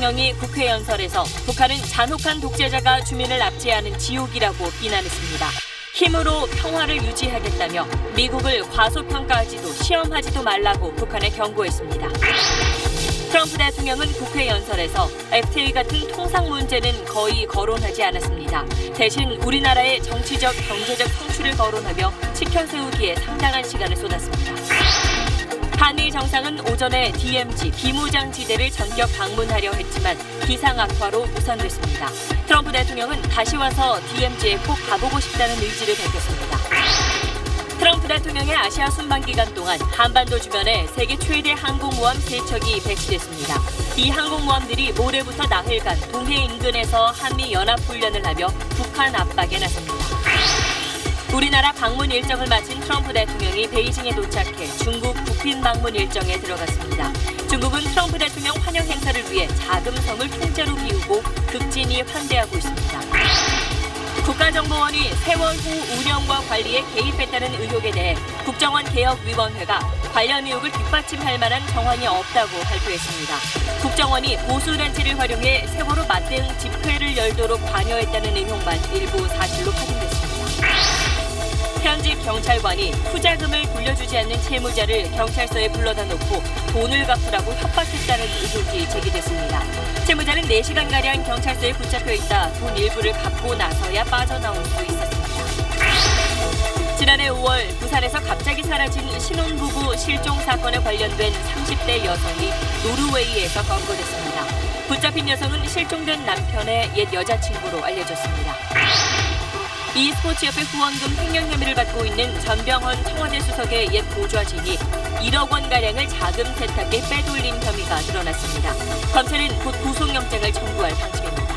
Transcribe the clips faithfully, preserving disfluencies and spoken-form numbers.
대통령이 국회 연설에서 북한은 잔혹한 독재자가 주민을 압제하는 지옥이라고 비난했습니다. 힘으로 평화를 유지하겠다며 미국을 과소평가하지도 시험하지도 말라고 북한에 경고했습니다. 트럼프 대통령은 국회 연설에서 에프티에이 같은 통상 문제는 거의 거론하지 않았습니다. 대신 우리나라의 정치적, 경제적 성취를 거론하며 치켜 세우기에 상당한 시간을 쏟았습니다. 한미 정상은 오전에 디엠지 비무장지대를 전격 방문하려 했지만 기상 악화로 무산됐습니다. 트럼프 대통령은 다시 와서 디엠지에 꼭 가보고 싶다는 의지를 밝혔습니다. 트럼프 대통령의 아시아 순방 기간 동안 한반도 주변에 세계 최대 항공모함 세 척이 배치됐습니다. 이 항공모함들이 모레부터 나흘간 동해 인근에서 한미 연합훈련을 하며 북한 압박에 나섭니다. 우리나라 방문 일정을 마친 트럼프 대통령이 베이징에 도착해 중국 부핀 방문 일정에 들어갔습니다. 중국은 트럼프 대통령 환영 행사를 위해 자금성을 통째로 비우고 극진히 환대하고 있습니다. 국가정보원이 세월 후 운영과 관리에 개입했다는 의혹에 대해 국정원개혁위원회가 관련 의혹을 뒷받침할 만한 정황이 없다고 발표했습니다. 국정원이 보수단체를 활용해 세월호 맞대응 집회를 열도록 관여했다는 의혹만 일부 사실로 확인됐습니다. 현직 경찰관이 투자금을 돌려주지 않는 채무자를 경찰서에 불러다 놓고 돈을 갚으라고 협박했다는 의혹이 제기됐습니다. 채무자는 네 시간가량 경찰서에 붙잡혀 있다 돈 일부를 갚고 나서야 빠져나올 수 있었습니다. 지난해 오월 부산에서 갑자기 사라진 신혼부부 실종 사건에 관련된 삼십 대 여성이 노르웨이에서 검거됐습니다. 붙잡힌 여성은 실종된 남편의 옛 여자친구로 알려졌습니다. e스포츠협회 후원금 횡령 혐의를 받고 있는 전병헌 청와대 수석의 옛 보좌진이 일억 원가량을 자금 세탁에 빼돌린 혐의가 드러났습니다. 검찰은 곧 구속영장을 청구할 방침입니다.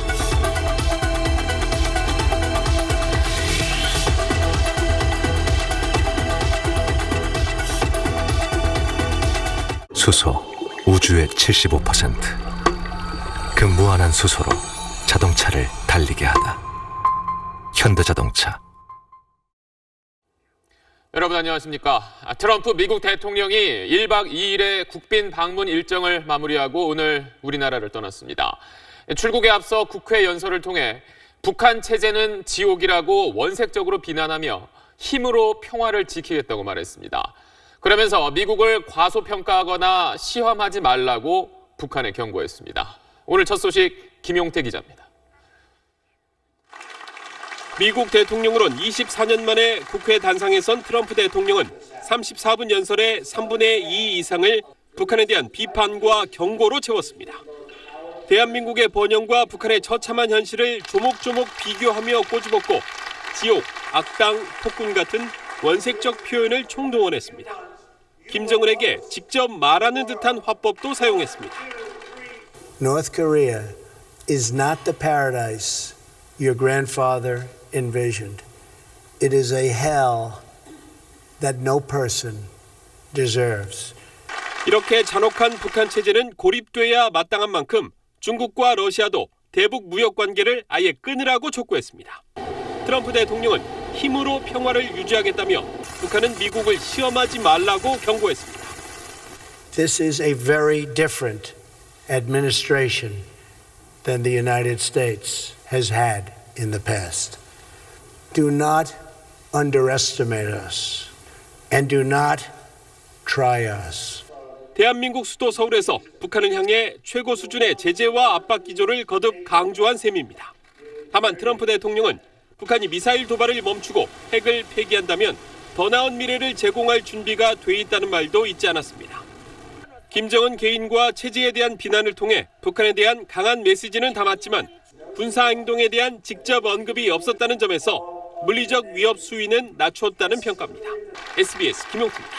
수소, 우주의 칠십오 퍼센트. 그 무한한 수소로 자동차를 달리게 하다. 현대자동차. 여러분 안녕하십니까. 트럼프 미국 대통령이 일박 이일의 국빈 방문 일정을 마무리하고 오늘 우리나라를 떠났습니다. 출국에 앞서 국회 연설을 통해 북한 체제는 지옥이라고 원색적으로 비난하며 힘으로 평화를 지키겠다고 말했습니다. 그러면서 미국을 과소평가하거나 시험하지 말라고 북한에 경고했습니다. 오늘 첫 소식 김용태 기자입니다. 미국 대통령으로는 이십사 년 만에 국회 단상에 선 트럼프 대통령은 삼십사 분 연설의 삼분의 이 이상을 북한에 대한 비판과 경고로 채웠습니다. 대한민국의 번영과 북한의 처참한 현실을 조목조목 비교하며 꼬집었고 지옥, 악당, 폭군 같은 원색적 표현을 총동원했습니다. 김정은에게 직접 말하는 듯한 화법도 사용했습니다. North Korea is not the paradise your grandfather envisioned. It is a hell that no person deserves. 이렇게 잔혹한 북한 체제는 고립돼야 마땅한 만큼 중국과 러시아도 대북 무역 관계를 아예 끊으라고 촉구했습니다. 트럼프 대통령은 힘으로 평화를 유지하겠다며 북한은 미국을 시험하지 말라고 경고했습니다. This is a very different administration than the United States has had in the past. Do not underestimate us and do not try us. 대한민국 수도 서울에서 북한을 향해 최고 수준의 제재와 압박 기조를 거듭 강조한 셈입니다. 다만 트럼프 대통령은 북한이 미사일 도발을 멈추고 핵을 폐기한다면 더 나은 미래를 제공할 준비가 돼 있다는 말도 잊지 않았습니다. 김정은 개인과 체제에 대한 비난을 통해 북한에 대한 강한 메시지는 담았지만 군사 행동에 대한 직접 언급이 없었다는 점에서 물리적 위협 수위는 낮췄다는 평가입니다. 에스비에스 김용태입니다.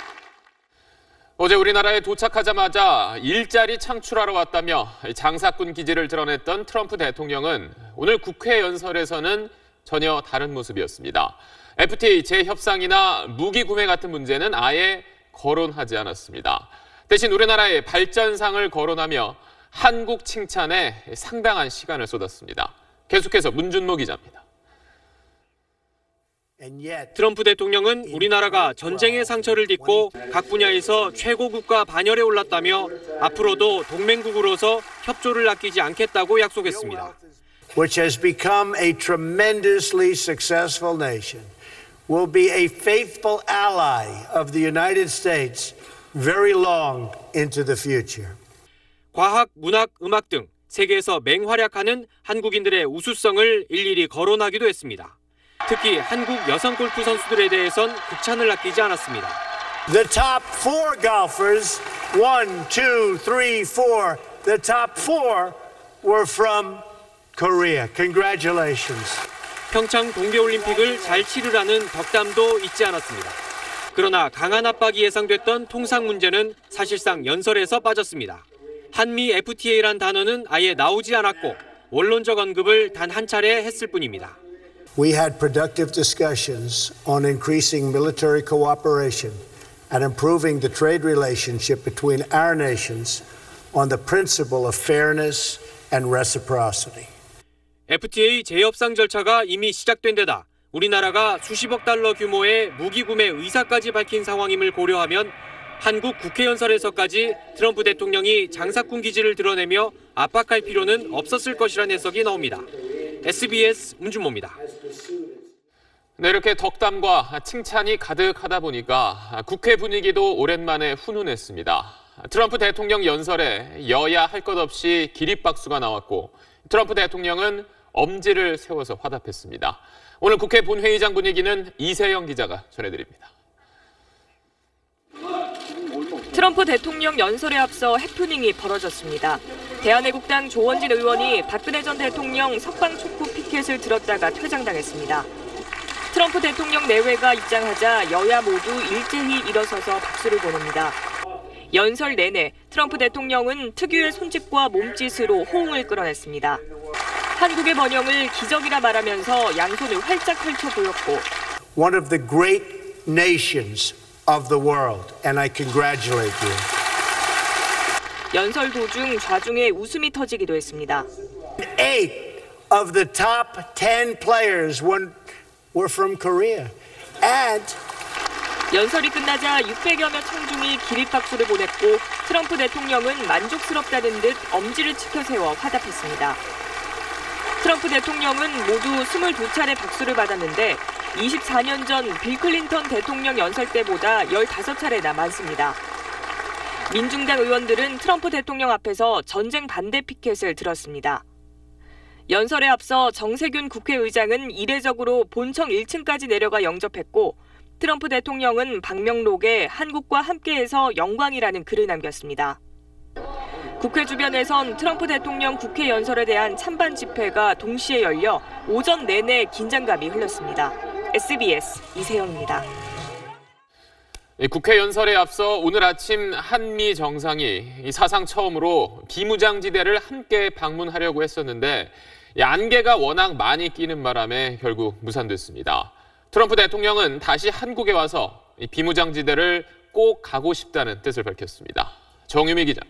어제 우리나라에 도착하자마자 일자리 창출하러 왔다며 장사꾼 기질을 드러냈던 트럼프 대통령은 오늘 국회 연설에서는 전혀 다른 모습이었습니다. 에프티에이 재협상이나 무기 구매 같은 문제는 아예 거론하지 않았습니다. 대신 우리나라의 발전상을 거론하며 한국 칭찬에 상당한 시간을 쏟았습니다. 계속해서 문준모 기자입니다. 트럼프 대통령은 우리나라가 전쟁의 상처를 딛고 각 분야에서 최고국가 반열에 올랐다며 앞으로도 동맹국으로서 협조를 아끼지 않겠다고 약속했습니다. Which has become a tremendously successful nation, will be a faithful ally of the United States very long into the future. 과학, 문학, 음악 등 세계에서 맹활약하는 한국인들의 우수성을 일일이 거론하기도 했습니다. 특히 한국 여성 골프 선수들에 대해선 극찬을 아끼지 않았습니다. The top four golfers, one, two, three, four, the top four were from Korea. Congratulations. 평창 동계올림픽을 잘 치르라는 덕담도 잊지 않았습니다. 그러나 강한 압박이 예상됐던 통상 문제는 사실상 연설에서 빠졌습니다. 한미 에프티에이란 단어는 아예 나오지 않았고 원론적 언급을 단 한 차례 했을 뿐입니다. We had productive discussions on increasing military cooperation and improving the trade relationship between our nations on the principle of fairness and reciprocity. 에프티에이 재협상 절차가 이미 시작된 데다 우리나라가 수십억 달러 규모의 무기 구매 의사까지 밝힌 상황임을 고려하면 한국 국회 연설에서까지 트럼프 대통령이 장사꾼 기질을 드러내며 압박할 필요는 없었을 것이라는 해석이 나옵니다. 에스비에스 문준모입니다. 네, 이렇게 덕담과 칭찬이 가득하다 보니까 국회 분위기도 오랜만에 훈훈했습니다. 트럼프 대통령 연설에 여야 할 것 없이 기립박수가 나왔고 트럼프 대통령은 엄지를 세워서 화답했습니다. 오늘 국회 본회의장 분위기는 이세영 기자가 전해드립니다. 트럼프 대통령 연설에 앞서 해프닝이 벌어졌습니다. 대한애국당 조원진 의원이 박근혜 전 대통령 석방 촉구 피켓을 들었다가 퇴장당했습니다. 트럼프 대통령 내외가 입장하자 여야 모두 일제히 일어서서 박수를 보냅니다. 연설 내내 트럼프 대통령은 특유의 손짓과 몸짓으로 호응을 끌어냈습니다. 한국의 번영을 기적이라 말하면서 양손을 활짝 펼쳐 보였고 One of the great nations of the world, and I congratulate you. 연설 도중 좌중에 웃음이 터지기도 했습니다. Eight of the top ten players were from Korea, and 연설이 끝나자 육백여 명 청중이 기립박수를 보냈고 트럼프 대통령은 만족스럽다는 듯 엄지를 치켜 세워 화답했습니다. 트럼프 대통령은 모두 스물두 차례 박수를 받았는데 이십사 년 전 빌 클린턴 대통령 연설 때보다 열다섯 차례나 많습니다. 민중당 의원들은 트럼프 대통령 앞에서 전쟁 반대 피켓을 들었습니다. 연설에 앞서 정세균 국회의장은 이례적으로 본청 일 층까지 내려가 영접했고 트럼프 대통령은 방명록에 한국과 함께해서 영광이라는 글을 남겼습니다. 국회 주변에선 트럼프 대통령 국회 연설에 대한 찬반 집회가 동시에 열려 오전 내내 긴장감이 흘렀습니다. 에스비에스 이세영입니다. 국회 연설에 앞서 오늘 아침 한미 정상이 사상 처음으로 비무장지대를 함께 방문하려고 했었는데 안개가 워낙 많이 끼는 바람에 결국 무산됐습니다. 트럼프 대통령은 다시 한국에 와서 비무장지대를 꼭 가고 싶다는 뜻을 밝혔습니다. 정유미 기자.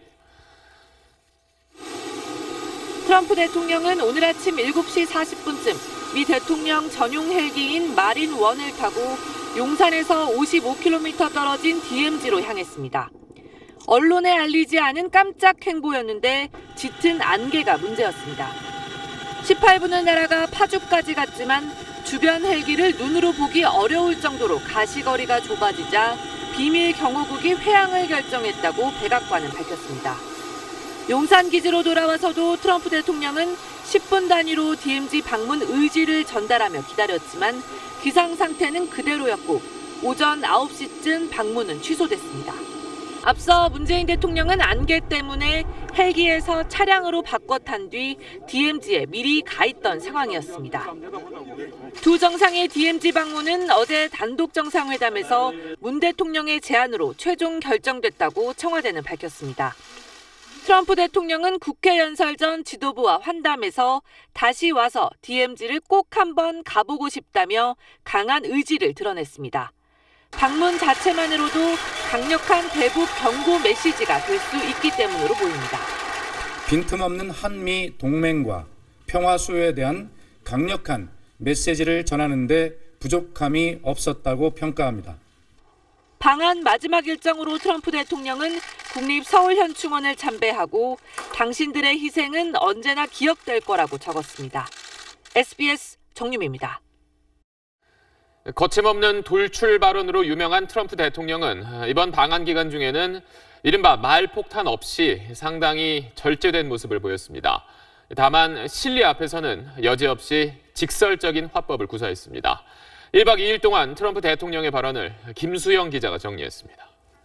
트럼프 대통령은 오늘 아침 일곱 시 사십 분쯤 미 대통령 전용 헬기인 마린 원을 타고 용산에서 오십오 킬로미터 떨어진 디엠지로 향했습니다. 언론에 알리지 않은 깜짝 행보였는데 짙은 안개가 문제였습니다. 십팔 분을 날아가 파주까지 갔지만 주변 헬기를 눈으로 보기 어려울 정도로 가시거리가 좁아지자 비밀 경호국이 회항을 결정했다고 백악관은 밝혔습니다. 용산 기지로 돌아와서도 트럼프 대통령은 십 분 단위로 디엠지 방문 의지를 전달하며 기다렸지만 기상 상태는 그대로였고 오전 아홉 시쯤 방문은 취소됐습니다. 앞서 문재인 대통령은 안개 때문에 헬기에서 차량으로 바꿔 탄 뒤 디엠지에 미리 가 있던 상황이었습니다. 두 정상의 디엠지 방문은 어제 단독 정상회담에서 문 대통령의 제안으로 최종 결정됐다고 청와대는 밝혔습니다. 트럼프 대통령은 국회 연설 전 지도부와 환담에서 다시 와서 디엠지를 꼭 한번 가보고 싶다며 강한 의지를 드러냈습니다. 방문 자체만으로도 강력한 대북 경고 메시지가 될 수 있기 때문으로 보입니다. 빈틈없는 한미 동맹과 평화 수요에 대한 강력한 메시지를 전하는 데 부족함이 없었다고 평가합니다. 방한 마지막 일정으로 트럼프 대통령은 국립 서울현충원을 참배하고 당신들의 희생은 언제나 기억될 거라고 적었습니다. 에스비에스 정유미입니다. 거침없는 돌출 발언으로 유명한 트럼프 대통령은 이번 방한 기간 중에는 이른바 말폭탄 없이 상당히 절제된 모습을 보였습니다. 다만 실리 앞에서는 여지없이 직설적인 화법을 구사했습니다. 일박 이일 동안 트럼프 대통령의 발언을 김수영 기자가 정리했습니다.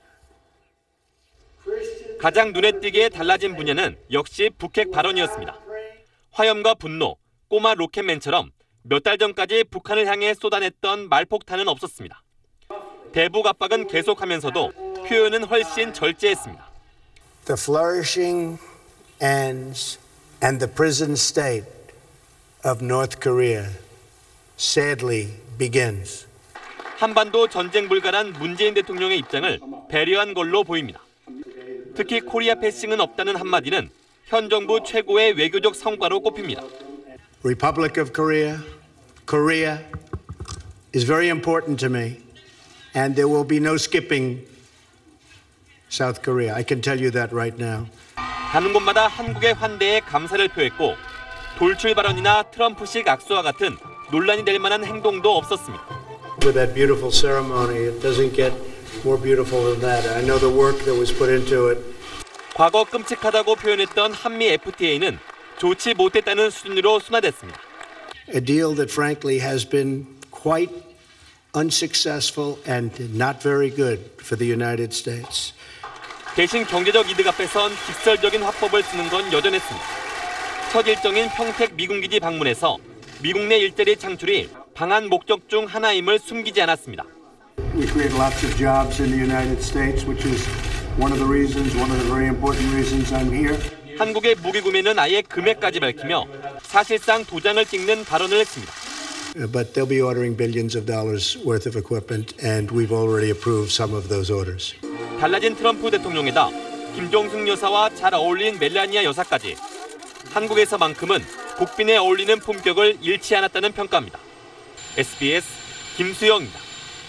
가장 눈에 띄게 달라진 분야는 역시 북핵 발언이었습니다. 화염과 분노, 꼬마 로켓맨처럼 몇 달 전까지 북한을 향해 쏟아냈던 말폭탄은 없었습니다. 대북 압박은 계속하면서도 표현은 훨씬 절제했습니다. The flourishing ends and the prison state of North Korea sadly begins. 한반도 전쟁 불가란 문재인 대통령의 입장을 배려한 걸로 보입니다. 특히 코리아 패싱은 없다는 한마디는 현 정부 최고의 외교적 성과로 꼽힙니다. Republic of Korea, Korea is very important to me, and there will be no skipping South Korea. I can tell you that right now. 가는 곳마다 한국의 환대에 감사를 표했고 돌출 발언이나 트럼프식 악수와 같은 논란이 될 만한 행동도 없었습니다. With that beautiful ceremony, it doesn't get more beautiful than that. I know the work that was put into it. 과거 끔찍하다고 표현했던 한미 에프티에이는 좋지 못했다는 수준으로 순화됐습니다. A deal that frankly has been quite unsuccessful and not very good for the United States. 대신 경제적 이득 앞에선 직설적인 화법을 쓰는 건 여전했습니다. 첫 일정인 평택 미군기지 방문에서 미국 내 일자리 창출이 방한 목적 중 하나임을 숨기지 않았습니다. We create lots of jobs in the United States, which is one of the reasons, one of the very important reasons I'm here. 한국의 무기 구매는 아예 금액까지 밝히며 사실상 도장을 찍는 발언을 했습니다. But they'll be ordering billions of dollars worth of equipment, and we've already approved some of those orders. 달라진 트럼프 대통령에다 김종숙 여사와 잘 어울린 멜라니아 여사까지 한국에서만큼은 국빈에 어울리는 품격을 잃지 않았다는 평가입니다. 에스비에스 김수영입니다.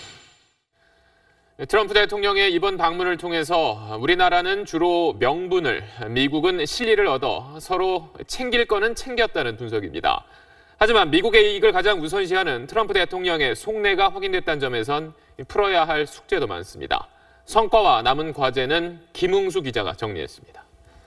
트럼프 대통령의 이번 방문을 통해서 우리나라는 주로 명분을, 미국은 실리를 얻어 서로 챙길 거는 챙겼다는 분석입니다. 하지만 미국의 이익을 가장 우선시하는 트럼프 대통령의 속내가 확인됐다는 점에선 풀어야 할 숙제도 많습니다. 성과와 남은 과제는 김웅수 기자가 정리했습니다.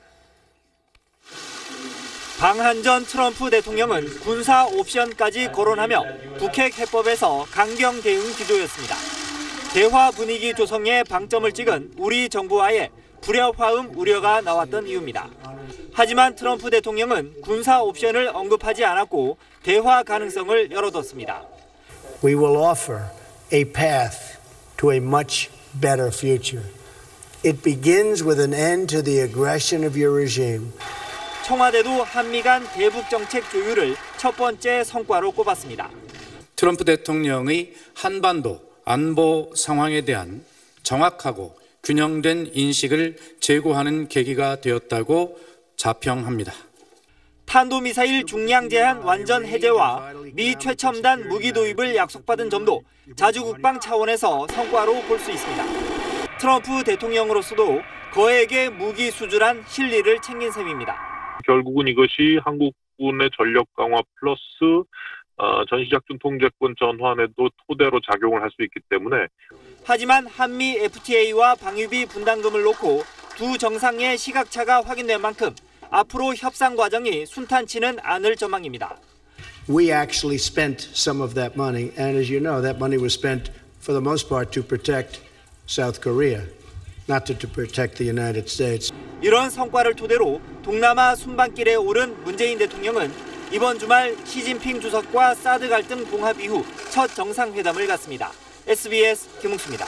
방한 전 트럼프 대통령은 군사 옵션까지 거론하며 북핵 해법에서 강경 대응 기조였습니다. 대화 분위기 조성에 방점을 찍은 우리 정부와의 불협화음 우려가 나왔던 이유입니다. 하지만 트럼프 대통령은 군사 옵션을 언급하지 않았고 대화 가능성을 열어뒀습니다. We will offer a path to a much better future. It begins with an end to the aggression of your regime. 청와대도 한미 간 대북 정책 조율을 첫 번째 성과로 꼽았습니다. 트럼프 대통령의 한반도 안보 상황에 대한 정확하고 균형된 인식을 제고하는 계기가 되었다고 자평합니다. 탄도미사일 중량 제한 완전 해제와 미 최첨단 무기 도입을 약속받은 점도 자주국방 차원에서 성과로 볼 수 있습니다. 트럼프 대통령으로서도 거액의 무기 수출한 실리를 챙긴 셈입니다. 결국은 이것이 한국군의 전력 강화 플러스 어, 전시작전 통제권 전환에도 토대로 작용을 할 수 있기 때문에. 하지만 한미 에프티에이와 방위비 분담금을 놓고 두 정상의 시각차가 확인된 만큼 앞으로 협상 과정이 순탄치는 않을 전망입니다. We actually spent some of that money, and as you know, that money was spent for the most part to protect South Korea, not to, to protect the United States. 이런 성과를 토대로 동남아 순방길에 오른 문재인 대통령은 이번 주말 시진핑 주석과 사드 갈등 봉합 이후 첫 정상회담을 갖습니다. 에스비에스 김웅수입니다.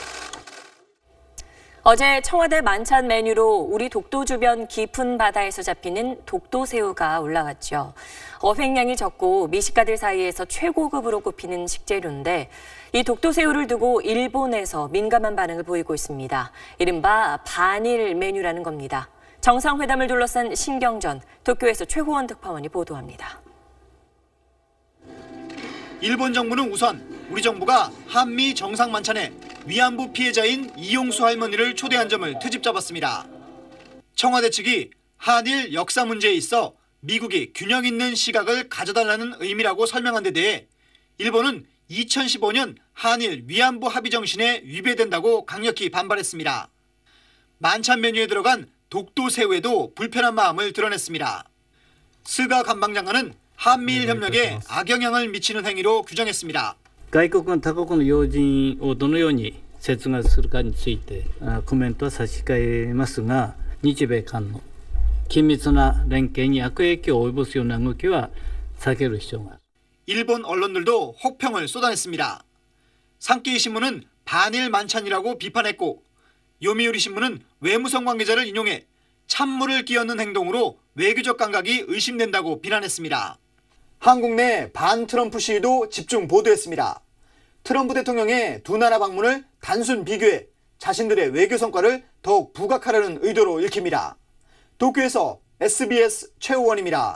어제 청와대 만찬 메뉴로 우리 독도 주변 깊은 바다에서 잡히는 독도새우가 올라갔죠. 어획량이 적고 미식가들 사이에서 최고급으로 꼽히는 식재료인데 이 독도새우를 두고 일본에서 민감한 반응을 보이고 있습니다. 이른바 반일 메뉴라는 겁니다. 정상회담을 둘러싼 신경전, 도쿄에서 최고원 특파원이 보도합니다. 일본 정부는 우선 우리 정부가 한미 정상만찬에 위안부 피해자인 이용수 할머니를 초대한 점을 트집 잡았습니다. 청와대 측이 한일 역사 문제에 있어 미국이 균형 있는 시각을 가져달라는 의미라고 설명한 데 대해 일본은 이천십오 년 한일 위안부 합의 정신에 위배된다고 강력히 반발했습니다. 만찬 메뉴에 들어간 독도 새우에도 불편한 마음을 드러냈습니다. 스가 관방장관은 한미일 협력에 악영향을 미치는 행위로 규정했습니다. 外国の他国の要人をどのように接遇するかについてコメントは差し控えますが、日米韓の緊密な連携に悪影響を及ぼすような動きは避ける必要がある。 일본 언론들도 혹평을 쏟아냈습니다. 산케이 신문은 반일 만찬이라고 비판했고 요미우리 신문은 외무성 관계자를 인용해 찬물을 끼얹는 행동으로 외교적 감각이 의심된다고 비난했습니다. 한국 내 반트럼프 시위도 집중 보도했습니다. 트럼프 대통령의 두 나라 방문을 단순 비교해 자신들의 외교 성과를 더욱 부각하려는 의도로 읽힙니다. 도쿄에서 에스비에스 최우원입니다.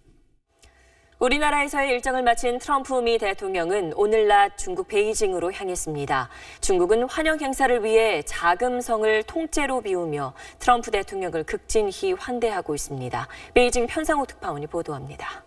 우리나라에서의 일정을 마친 트럼프 미 대통령은 오늘 낮 중국 베이징으로 향했습니다. 중국은 환영 행사를 위해 자금성을 통째로 비우며 트럼프 대통령을 극진히 환대하고 있습니다. 베이징 편상호 특파원이 보도합니다.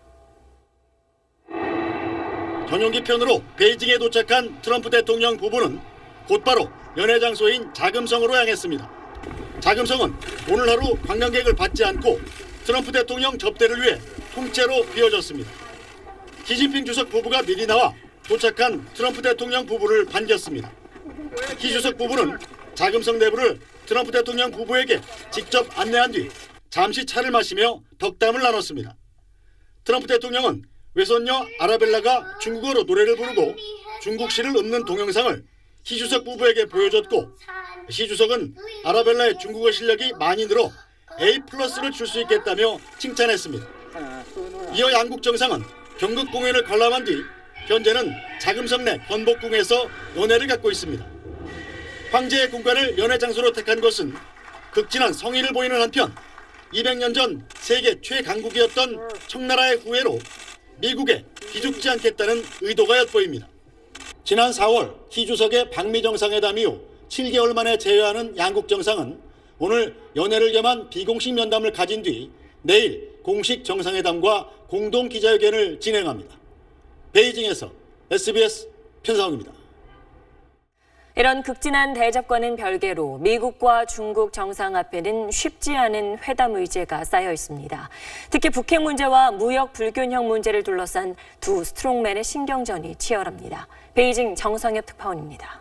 전용기 편으로 베이징에 도착한 트럼프 대통령 부부는 곧바로 연회 장소인 자금성으로 향했습니다. 자금성은 오늘 하루 관광객을 받지 않고 트럼프 대통령 접대를 위해 통째로 비워졌습니다. 시진핑 주석 부부가 미리 나와 도착한 트럼프 대통령 부부를 반겼습니다. 시 주석 부부는 자금성 내부를 트럼프 대통령 부부에게 직접 안내한 뒤 잠시 차를 마시며 덕담을 나눴습니다. 트럼프 대통령은 외손녀 아라벨라가 중국어로 노래를 부르고 중국시를 읊는 동영상을 시 주석 부부에게 보여줬고, 시 주석은 아라벨라의 중국어 실력이 많이 늘어 에이 플러스를 줄 수 있겠다며 칭찬했습니다. 이어 양국 정상은 경극 공연을 관람한 뒤 현재는 자금성 내 건복궁에서 연회를 갖고 있습니다. 황제의 궁관을 연회 장소로 택한 것은 극진한 성의를 보이는 한편 이백 년 전 세계 최강국이었던 청나라의 후예로 미국에 기죽지 않겠다는 의도가 엿보입니다. 지난 사월 시 주석의 방미 정상회담 이후 칠 개월 만에 재회하는 양국 정상은 오늘 연회를 겸한 비공식 면담을 가진 뒤 내일 공식 정상회담과 공동 기자회견을 진행합니다. 베이징에서 에스비에스 편상욱입니다. 이런 극진한 대접과는 별개로 미국과 중국 정상 앞에는 쉽지 않은 회담 의제가 쌓여 있습니다. 특히 북핵 문제와 무역 불균형 문제를 둘러싼 두 스트롱맨의 신경전이 치열합니다. 베이징 정상엽 특파원입니다.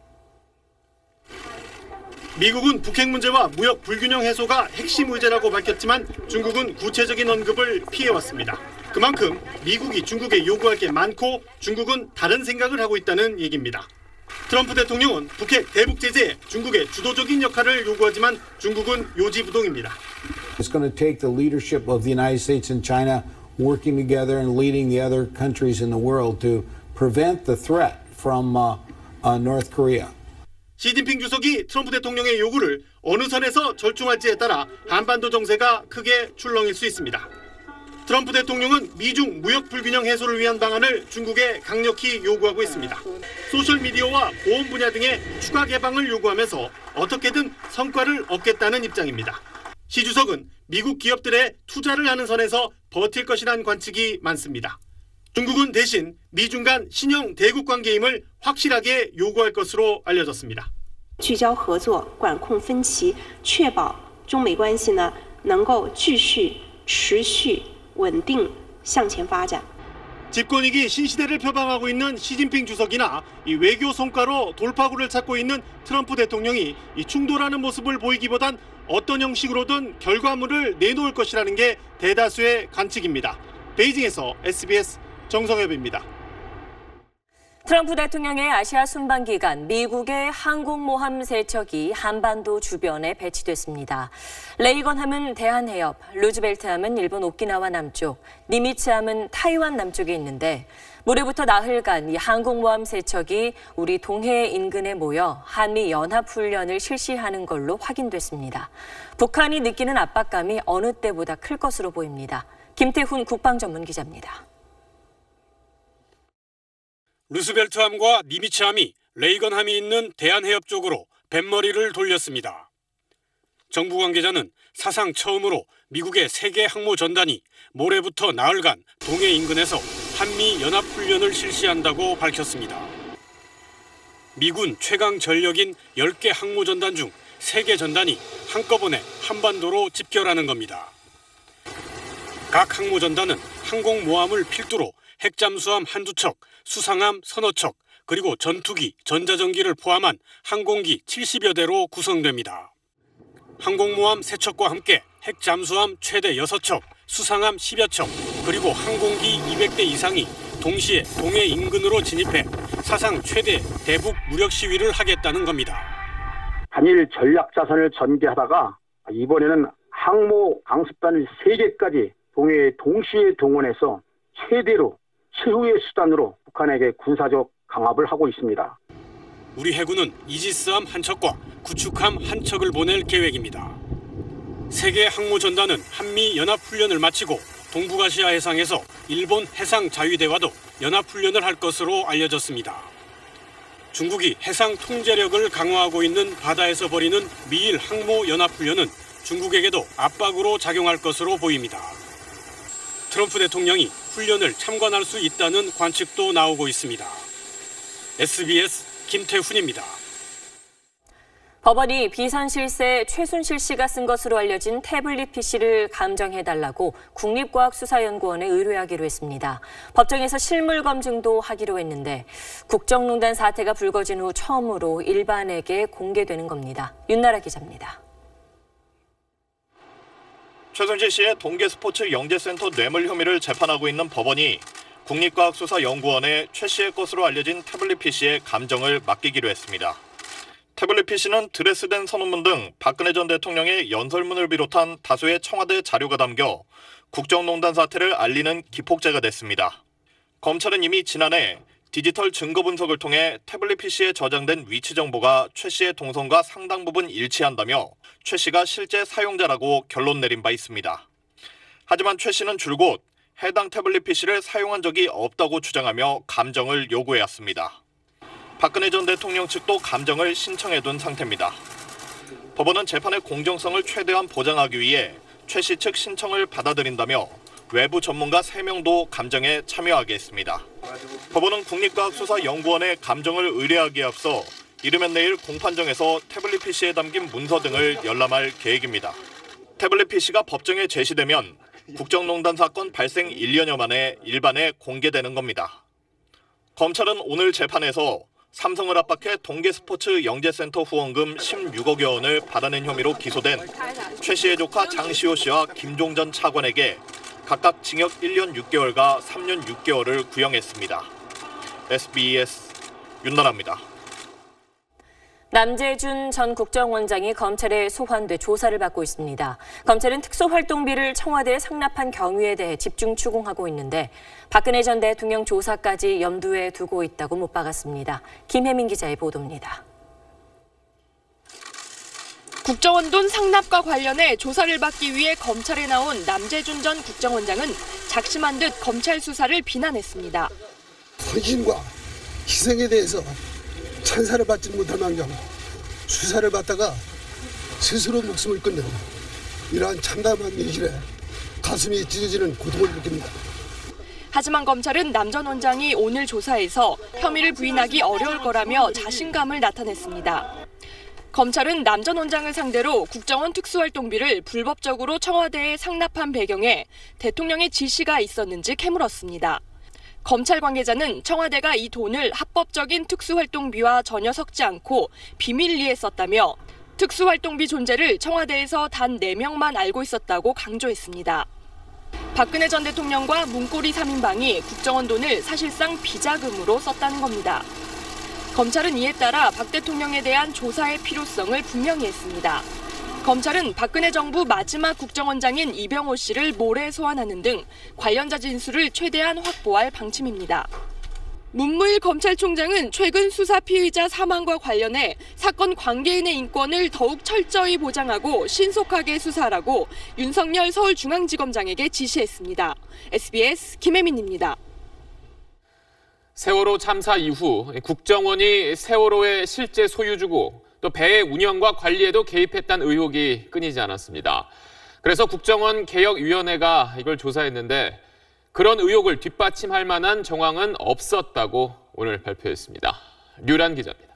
미국은 북핵 문제와 무역 불균형 해소가 핵심 의제라고 밝혔지만 중국은 구체적인 언급을 피해왔습니다. 그만큼 미국이 중국에 요구할 게 많고 중국은 다른 생각을 하고 있다는 얘기입니다. 트럼프 대통령은 북핵 대북 제재에 중국의 주도적인 역할을 요구하지만 중국은 요지부동입니다. It's going to take the leadership of the United States and China working together and leading the other countries in the world to prevent the threat from uh, uh, North Korea. 시진핑 주석이 트럼프 대통령의 요구를 어느 선에서 절충할지에 따라 한반도 정세가 크게 출렁일 수 있습니다. 트럼프 대통령은 미중 무역 불균형 해소를 위한 방안을 중국에 강력히 요구하고 있습니다. 소셜미디어와 보험 분야 등의 추가 개방을 요구하면서 어떻게든 성과를 얻겠다는 입장입니다. 시 주석은 미국 기업들의 투자를 하는 선에서 버틸 것이란 관측이 많습니다. 중국은 대신 미중 간 신형 대국 관계임을 확실하게 요구할 것으로 알려졌습니다. 聚焦合作，管控分歧，确保中美关系呢能够继续持续稳定向前发展。 집권위기 신시대를 표방하고 있는 시진핑 주석이나 이 외교 성과로 돌파구를 찾고 있는 트럼프 대통령이 이 충돌하는 모습을 보이기보단 어떤 형식으로든 결과물을 내놓을 것이라는 게 대다수의 관측입니다. 베이징에서 에스비에스 정성엽입니다. 트럼프 대통령의 아시아 순방 기간 미국의 항공모함 세척이 한반도 주변에 배치됐습니다. 레이건함은 대한해협, 루즈벨트함은 일본 오키나와 남쪽, 니미츠함은 타이완 남쪽에 있는데 모레부터 나흘간 이 항공모함 세척이 우리 동해 인근에 모여 한미 연합훈련을 실시하는 걸로 확인됐습니다. 북한이 느끼는 압박감이 어느 때보다 클 것으로 보입니다. 김태훈 국방전문기자입니다. 루스벨트함과 니미츠함이 레이건함이 있는 대한해협 쪽으로 뱃머리를 돌렸습니다. 정부 관계자는 사상 처음으로 미국의 세계 항모 전단이 모레부터 나흘간 동해 인근에서 한미 연합훈련을 실시한다고 밝혔습니다. 미군 최강 전력인 열 개 항모 전단 중 세 개 전단이 한꺼번에 한반도로 집결하는 겁니다. 각 항모 전단은 항공모함을 필두로 핵잠수함 한두 척, 수상함 서너 척, 그리고 전투기, 전자전기를 포함한 항공기 칠십여 대로 구성됩니다. 항공모함 세 척과 함께 핵잠수함 최대 여섯 척, 수상함 십여 척, 그리고 항공기 이백 대 이상이 동시에 동해 인근으로 진입해 사상 최대 대북 무력 시위를 하겠다는 겁니다. 단일 전략 자산을 전개하다가 이번에는 항모 강습단을 세 개까지 동해에 동시에 동원해서 최대로 최후의 수단으로 북한에게 군사적 강압을 하고 있습니다. 우리 해군은 이지스함 한 척과 구축함 한 척을 보낼 계획입니다. 세계 항모 전단은 한미 연합훈련을 마치고 동북아시아 해상에서 일본 해상 자위대와도 연합훈련을 할 것으로 알려졌습니다. 중국이 해상 통제력을 강화하고 있는 바다에서 벌이는 미일 항모 연합훈련은 중국에게도 압박으로 작용할 것으로 보입니다. 트럼프 대통령이 훈련을 참관할 수 있다는 관측도 나오고 있습니다. 에스비에스 김태훈입니다. 법원이 비선 실세 최순실 씨가 쓴 것으로 알려진 태블릿 피씨를 감정해달라고 국립과학수사연구원에 의뢰하기로 했습니다. 법정에서 실물 검증도 하기로 했는데 국정농단 사태가 불거진 후 처음으로 일반에게 공개되는 겁니다. 윤나라 기자입니다. 최순실 씨의 동계스포츠 영재센터 뇌물 혐의를 재판하고 있는 법원이 국립과학수사연구원에 최 씨의 것으로 알려진 태블릿 피씨의 감정을 맡기기로 했습니다. 태블릿 피씨는 드레스덴 선언문 등 박근혜 전 대통령의 연설문을 비롯한 다수의 청와대 자료가 담겨 국정농단 사태를 알리는 기폭제가 됐습니다. 검찰은 이미 지난해 디지털 증거 분석을 통해 태블릿 피씨에 저장된 위치 정보가 최 씨의 동선과 상당 부분 일치한다며 최 씨가 실제 사용자라고 결론 내린 바 있습니다. 하지만 최 씨는 줄곧 해당 태블릿 피씨를 사용한 적이 없다고 주장하며 감정을 요구해왔습니다. 박근혜 전 대통령 측도 감정을 신청해둔 상태입니다. 법원은 재판의 공정성을 최대한 보장하기 위해 최 씨 측 신청을 받아들인다며 외부 전문가 세 명도 감정에 참여하게 했습니다. 법원은 국립과학수사연구원에 감정을 의뢰하기에 앞서 이르면 내일 공판정에서 태블릿 피씨에 담긴 문서 등을 열람할 계획입니다. 태블릿 피씨가 법정에 제시되면 국정농단 사건 발생 일 년여 만에 일반에 공개되는 겁니다. 검찰은 오늘 재판에서 삼성을 압박해 동계스포츠 영재센터 후원금 십육억여 원을 받아낸 혐의로 기소된 최 씨의 조카 장시호 씨와 김종전 차관에게 각각 징역 일 년 육 개월과 삼 년 육 개월을 구형했습니다. 에스비에스 윤나라입니다. 남재준 전 국정원장이 검찰에 소환돼 조사를 받고 있습니다. 검찰은 특수활동비를 청와대에 상납한 경위에 대해 집중 추궁하고 있는데 박근혜 전 대통령 조사까지 염두에 두고 있다고 못 박았습니다. 김혜민 기자의 보도입니다. 국정원 돈 상납과 관련해 조사를 받기 위해 검찰에 나온 남재준 전 국정원장은 작심한 듯 검찰 수사를 비난했습니다. 헌신과 희생에 대해서 찬사를 받지 못할 망정 수사를 받다가 스스로 목숨을 끊는 이러한 참담한 일에 가슴이 찢어지는 고통을 느낍니다. 하지만 검찰은 남 전 원장이 오늘 조사에서 혐의를 부인하기 어려울 거라며 자신감을 나타냈습니다. 검찰은 남 전 원장을 상대로 국정원 특수활동비를 불법적으로 청와대에 상납한 배경에 대통령의 지시가 있었는지 캐물었습니다. 검찰 관계자는 청와대가 이 돈을 합법적인 특수활동비와 전혀 섞지 않고 비밀리에 썼다며 특수활동비 존재를 청와대에서 단 네 명만 알고 있었다고 강조했습니다. 박근혜 전 대통령과 문고리 삼 인방이 국정원 돈을 사실상 비자금으로 썼다는 겁니다. 검찰은 이에 따라 박 대통령에 대한 조사의 필요성을 분명히 했습니다. 검찰은 박근혜 정부 마지막 국정원장인 이병호 씨를 모레 소환하는 등 관련자 진술을 최대한 확보할 방침입니다. 문무일 검찰총장은 최근 수사 피의자 사망과 관련해 사건 관계인의 인권을 더욱 철저히 보장하고 신속하게 수사하라고 윤석열 서울중앙지검장에게 지시했습니다. 에스비에스 김혜민입니다. 세월호 참사 이후 국정원이 세월호의 실제 소유주고 또 배의 운영과 관리에도 개입했다는 의혹이 끊이지 않았습니다. 그래서 국정원 개혁위원회가 이걸 조사했는데 그런 의혹을 뒷받침할 만한 정황은 없었다고 오늘 발표했습니다. 류란 기자입니다.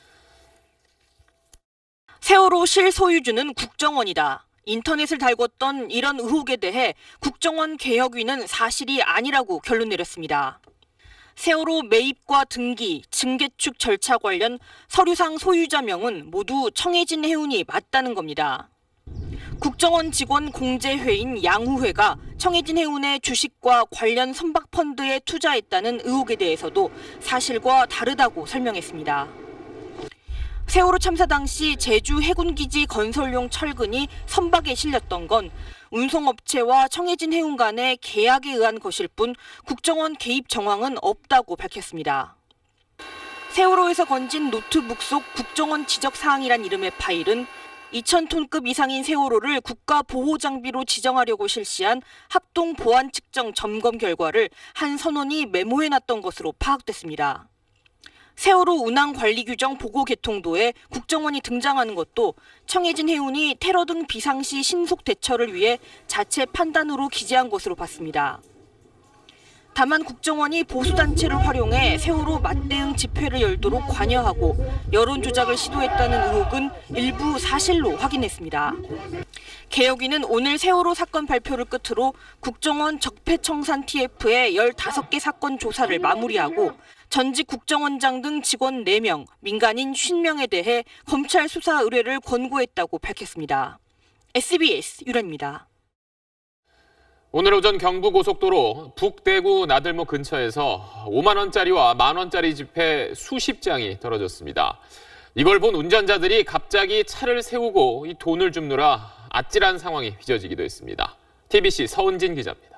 세월호 실소유주는 국정원이다. 인터넷을 달궜던 이런 의혹에 대해 국정원 개혁위는 사실이 아니라고 결론 내렸습니다. 세월호 매입과 등기, 증개축 절차 관련 서류상 소유자명은 모두 청해진 해운이 맞다는 겁니다. 국정원 직원 공제회인 양후회가 청해진 해운의 주식과 관련 선박펀드에 투자했다는 의혹에 대해서도 사실과 다르다고 설명했습니다. 세월호 참사 당시 제주 해군기지 건설용 철근이 선박에 실렸던 건 운송업체와 청해진 해운 간의 계약에 의한 것일 뿐 국정원 개입 정황은 없다고 밝혔습니다. 세월호에서 건진 노트북 속 국정원 지적 사항이란 이름의 파일은 이천 톤급 이상인 세월호를 국가보호장비로 지정하려고 실시한 합동 보안 측정 점검 결과를 한 선원이 메모해놨던 것으로 파악됐습니다. 세월호 운항 관리 규정 보고 개통도에 국정원이 등장하는 것도 청해진 해운이 테러 등 비상시 신속 대처를 위해 자체 판단으로 기재한 것으로 봤습니다. 다만 국정원이 보수단체를 활용해 세월호 맞대응 집회를 열도록 관여하고 여론 조작을 시도했다는 의혹은 일부 사실로 확인했습니다. 개혁위는 오늘 세월호 사건 발표를 끝으로 국정원 적폐청산 티에프의 열다섯 개 사건 조사를 마무리하고 전직 국정원장 등 직원 네 명, 민간인 오십 명에 대해 검찰 수사 의뢰를 권고했다고 밝혔습니다. 에스비에스 유라입니다. 오늘 오전 경부고속도로 북대구 나들목 근처에서 오만 원짜리와 만 원짜리 지폐 수십 장이 떨어졌습니다. 이걸 본 운전자들이 갑자기 차를 세우고 이 돈을 줍느라 아찔한 상황이 빚어지기도 했습니다. 티비씨 서은진 기자입니다.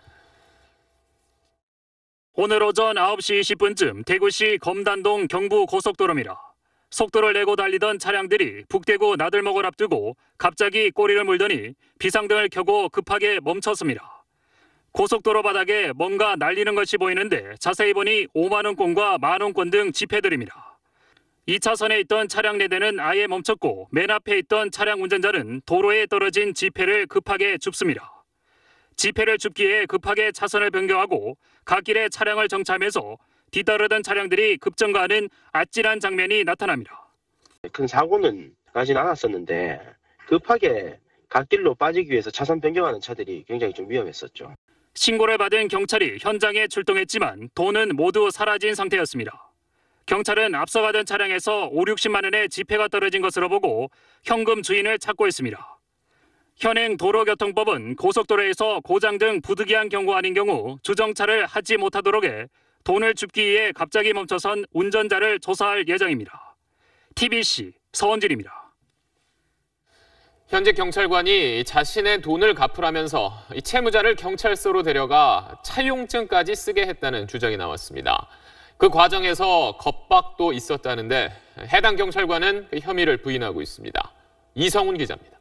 오늘 오전 아홉 시 이십 분쯤 대구시 검단동 경부고속도로입니다. 속도를 내고 달리던 차량들이 북대구 나들목을 앞두고 갑자기 꼬리를 물더니 비상등을 켜고 급하게 멈췄습니다. 고속도로 바닥에 뭔가 날리는 것이 보이는데 자세히 보니 오만 원권과 만 원권 등 지폐들입니다. 이 차선에 있던 차량 네 대는 아예 멈췄고 맨 앞에 있던 차량 운전자는 도로에 떨어진 지폐를 급하게 줍습니다. 지폐를 줍기에 급하게 차선을 변경하고 갓길에 차량을 정차하면서 뒤따르던 차량들이 급정거하는 아찔한 장면이 나타납니다. 큰 사고는 나진 않았었는데 급하게 갓길로 빠지기 위해서 차선 변경하는 차들이 굉장히 좀 위험했었죠. 신고를 받은 경찰이 현장에 출동했지만 돈은 모두 사라진 상태였습니다. 경찰은 앞서 가던 차량에서 오륙십만 원의 지폐가 떨어진 것으로 보고 현금 주인을 찾고 있습니다. 현행 도로교통법은 고속도로에서 고장 등 부득이한 경우 아닌 경우 주정차를 하지 못하도록 해 돈을 줍기 위해 갑자기 멈춰선 운전자를 조사할 예정입니다. 티비씨 서원진입니다. 현직 경찰관이 자신의 돈을 갚으라면서 이 채무자를 경찰서로 데려가 차용증까지 쓰게 했다는 주장이 나왔습니다. 그 과정에서 겁박도 있었다는데 해당 경찰관은 그 혐의를 부인하고 있습니다. 이성훈 기자입니다.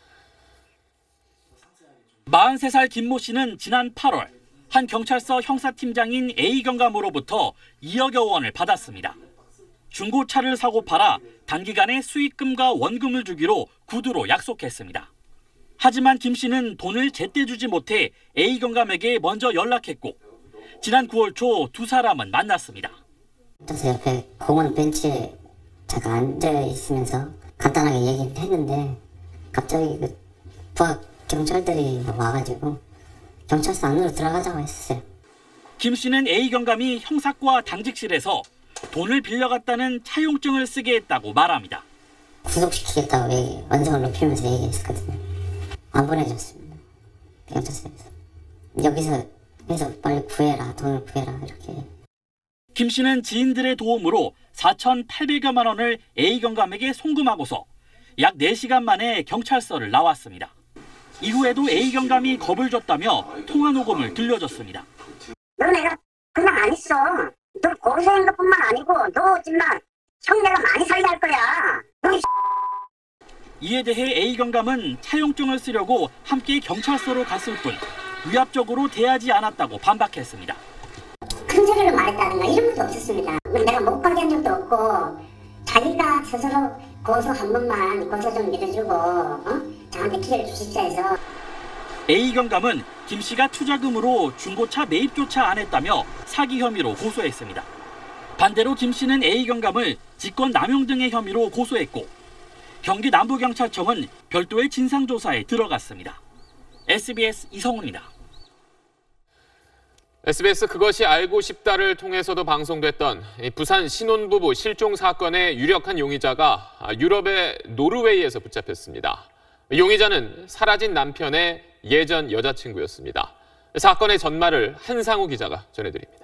마흔세 살 김모 씨는 지난 팔월 한 경찰서 형사팀장인 A 경감으로부터 이억여 원을 받았습니다. 중고차를 사고 팔아 단기간에 수익금과 원금을 주기로 구두로 약속했습니다. 하지만 김 씨는 돈을 제때 주지 못해 A 경감에게 먼저 연락했고 지난 구월 초 두 사람은 만났습니다. 그래서 옆에 공원 벤치에 잠깐 앉아 있으면서 간단하게 얘기를 했는데 갑자기 그 부하 경찰들이 와가지고 경찰서 안으로 들어가자고 했어요. 김 씨는 A 경감이 형사과 당직실에서 돈을 빌려갔다는 차용증을 쓰게 했다고 말합니다. 구속시키겠다고 얘기, 원성을 높이면서 얘기했었거든요. 안 보내줬습니다. 경찰서에서. 여기서 해서 빨리 구해라, 돈을 구해라 이렇게. 김 씨는 지인들의 도움으로 사천팔백여만 원을 A 경감에게 송금하고서 약 네 시간 만에 경찰서를 나왔습니다. 이후에도 A 경감이 겁을 줬다며 통화 녹음을 들려줬습니다. 너 내가 그냥 안 있어. 너 거기서 있는 것뿐만 아니고 너 정말 형 내가 많이 살게 할 거야. 너 이에 대해 A 경감은 차용증을 쓰려고 함께 경찰서로 갔을 뿐 위압적으로 대하지 않았다고 반박했습니다. 큰 소리로 말했다든가 이런 것도 적도 없었습니다. 내가 못 가게 한 적도 없고 자기가 스스로 고소 한 번만 고소 좀 믿어주고 어? 저한테 기회를 주십사 해서. A 경감은 김 씨가 투자금으로 중고차 매입조차 안 했다며 사기 혐의로 고소했습니다. 반대로 김 씨는 A 경감을 직권 남용 등의 혐의로 고소했고 경기 남부경찰청은 별도의 진상조사에 들어갔습니다. 에스비에스 이성훈입니다. 에스비에스 그것이 알고 싶다를 통해서도 방송됐던 부산 신혼부부 실종 사건의 유력한 용의자가 유럽의 노르웨이에서 붙잡혔습니다. 용의자는 사라진 남편의 예전 여자친구였습니다. 사건의 전말을 한상우 기자가 전해드립니다.